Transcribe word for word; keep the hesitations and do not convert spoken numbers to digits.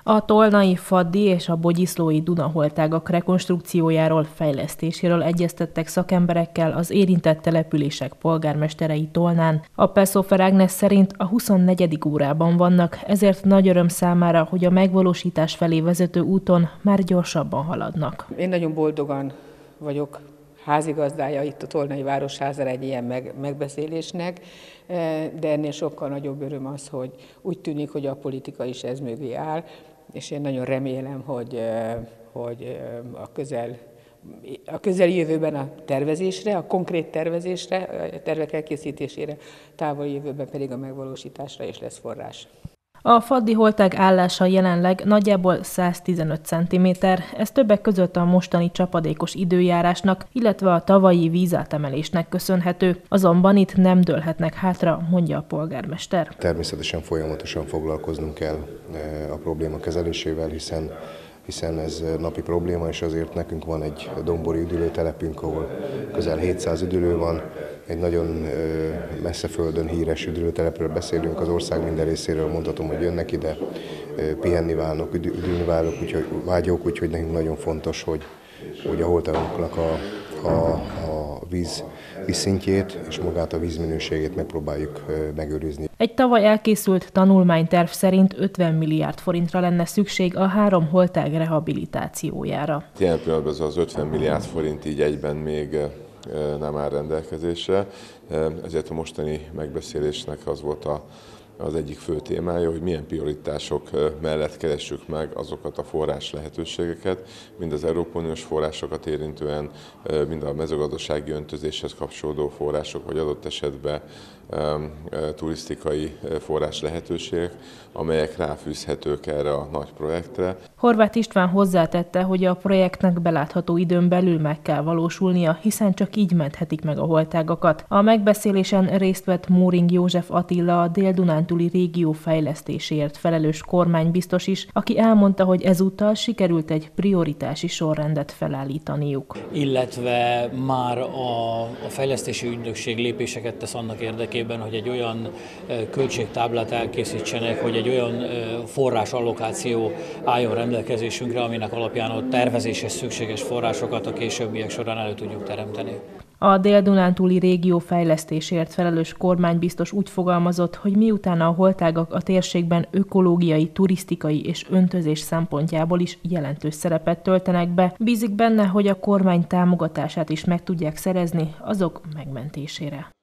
A tolnai, faddi és a bogyiszlói Dunaholtágak rekonstrukciójáról, fejlesztéséről egyeztettek szakemberekkel az érintett települések polgármesterei Tolnán. A Peszófer Ágnes szerint a huszonnegyedik órában vannak, ezért nagy öröm számára, hogy a megvalósítás felé vezető úton már gyorsabban haladnak. Én nagyon boldogan vagyok házigazdája itt a Tolnai Városházán egy ilyen meg, megbeszélésnek, de ennél sokkal nagyobb öröm az, hogy úgy tűnik, hogy a politika is ez mögé áll, és én nagyon remélem, hogy, hogy a közel a közeljövőben a tervezésre, a konkrét tervezésre, a tervek elkészítésére, távoli jövőben pedig a megvalósításra is lesz forrás. A faddi holtág állása jelenleg nagyjából száztizenöt centiméter, ez többek között a mostani csapadékos időjárásnak, illetve a tavalyi vízátemelésnek köszönhető, azonban itt nem dőlhetnek hátra, mondja a polgármester. Természetesen folyamatosan foglalkoznunk kell a probléma kezelésével, hiszen hiszen ez napi probléma, és azért nekünk van egy dombori üdülőtelepünk, ahol közel hétszáz üdülő van. Egy nagyon messze földön híres üdülőtelepről beszélünk, az ország minden részéről mondhatom, hogy jönnek ide, pihenni válnak, üdülni válnak, úgyhogy vágyók, úgyhogy nekünk nagyon fontos, hogy, hogy a holtágunknak a, a, a víz vízszintjét és magát a vízminőségét megpróbáljuk megőrizni. Egy tavaly elkészült tanulmányterv szerint ötven milliárd forintra lenne szükség a három holtág rehabilitációjára. Jelen pillanatban ez az ötven milliárd forint így egyben még nem áll rendelkezésre, ezért a mostani megbeszélésnek az volt a az egyik fő témája, hogy milyen prioritások mellett keressük meg azokat a forrás lehetőségeket, mind az Európai Uniós forrásokat érintően, mind a mezőgazdasági öntözéshez kapcsolódó források, vagy adott esetben turisztikai forrás lehetőségek, amelyek ráfűzhetők erre a nagy projektre. Horváth István hozzátette, hogy a projektnek belátható időn belül meg kell valósulnia, hiszen csak így menthetik meg a holtágakat. A megbeszélésen részt vett Móring József Attila, a Dél-Dunántúli régió fejlesztéséért felelős kormánybiztos is, aki elmondta, hogy ezúttal sikerült egy prioritási sorrendet felállítaniuk. Illetve már a, a fejlesztési ügynökség lépéseket tesz annak érdekében, hogy egy olyan költségtáblát elkészítsenek, hogy egy olyan forrásallokáció álljon rendelkezésünkre, aminek alapján a tervezéshez szükséges forrásokat a későbbiek során elő tudjuk teremteni. A Dél-Dunántúli régió fejlesztésért felelős kormánybiztos úgy fogalmazott, hogy miután a holtágak a térségben ökológiai, turisztikai és öntözés szempontjából is jelentős szerepet töltenek be, bízik benne, hogy a kormány támogatását is meg tudják szerezni azok megmentésére.